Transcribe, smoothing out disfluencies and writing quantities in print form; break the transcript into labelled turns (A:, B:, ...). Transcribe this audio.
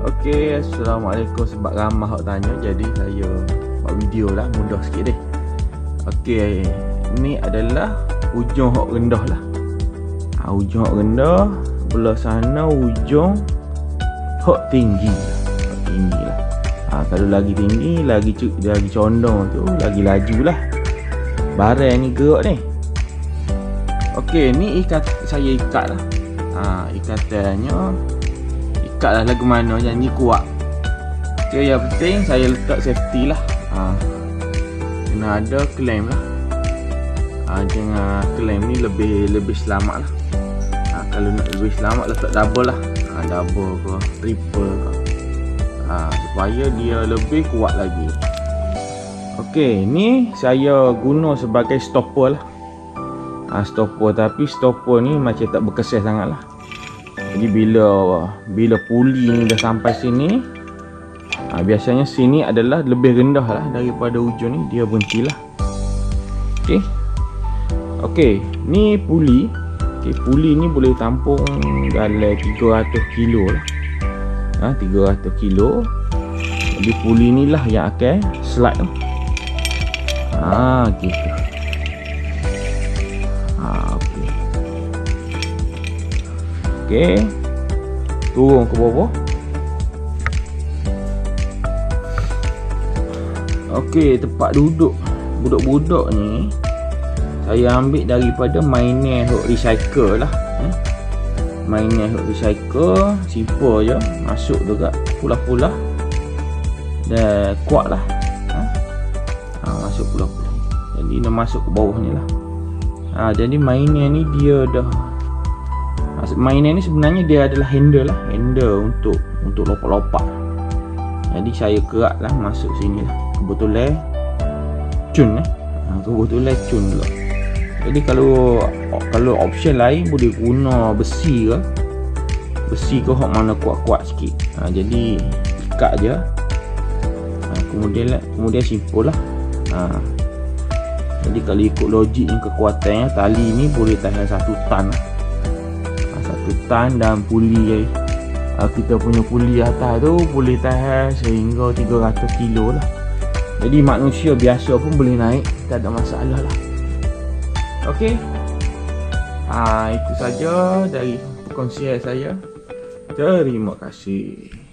A: Okey, Assalamualaikum. Sebab ramah hok tanya, jadi saya buat video lah, mudah sikit deh. Okey, ni adalah ujung hok rendah lah. Ujung hok rendah, belah sana ujung hok tinggi. Hok tinggi lah. Kalau lagi tinggi, lagi condong tu, lagi laju lah. Barang ni gerak ni. Okey, ni saya ikat lah. Ikatannya ikat lah lagu mana yang ni kuat. Okay, yang penting saya letak safety lah. Kena ada claim lah. Jangan claim ni lebih selamat lah. Kalau nak lebih selamat letak double lah. Double ke triple ke, supaya dia lebih kuat lagi. Okey, ni saya guna sebagai stopper lah. Stopper, tapi stopper ni macam tak berkesan sangat lah. Jadi bila puli ni dah sampai sini, biasanya sini adalah lebih rendah lah daripada ujung ni, dia berhenti lah. Okey, ni puli. Puli ni boleh tampung dalam 300 kilo lah. 300 kilo. Jadi puli ni lah yang akan slide tu. Gitu. Okey. Turun ke bawah. Okey, tempat duduk budak-budak ni saya ambil daripada mainan hok recycle lah. Mainan hok recycle, simple je, masuk dekat pula-pula dan kuat lah. Masuk pula-pula. Jadi dia masuk ke bawah ni lah. Jadi mainan ni dia dah, mainan ni sebenarnya dia adalah handle lah, handle untuk lompat-lompat. Jadi saya kerak lah masuk sini lah. Kebetulan cun kebetulan cun pula. Jadi kalau option lain boleh guna besi ke hok mana kuat-kuat sikit. Jadi ikat je. Kemudian simpul lah. Jadi kalau ikut logik yang kekuatannya, tali ni boleh tahan 1 tan. 1 tan, dan puli kita punya puli atas tu boleh tahan sehingga 300 kilo lah. Jadi manusia biasa pun boleh naik, tak ada masalah lah. Okey. Itu saja dari perkongsian saya. Terima kasih.